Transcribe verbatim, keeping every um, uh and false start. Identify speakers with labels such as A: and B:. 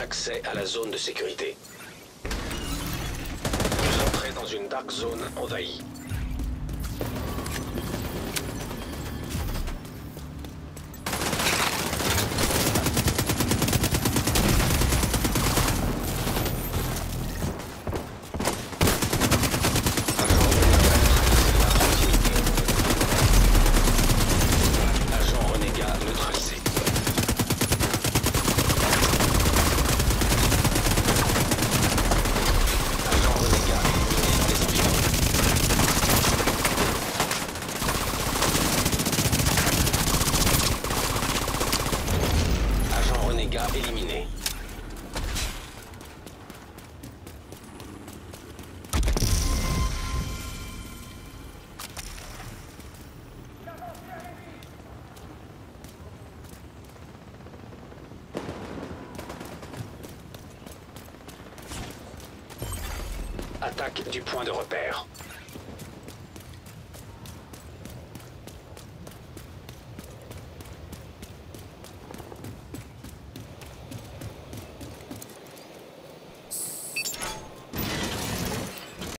A: Accès à la zone de sécurité. Vous entrez dans une dark zone envahie. Éliminé. Attaque du point de repère.